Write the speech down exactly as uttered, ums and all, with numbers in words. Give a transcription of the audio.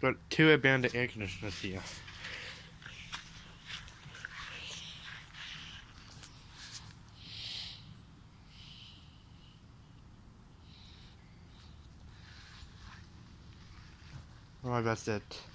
got two abandoned air conditioners here. Alright, that's it.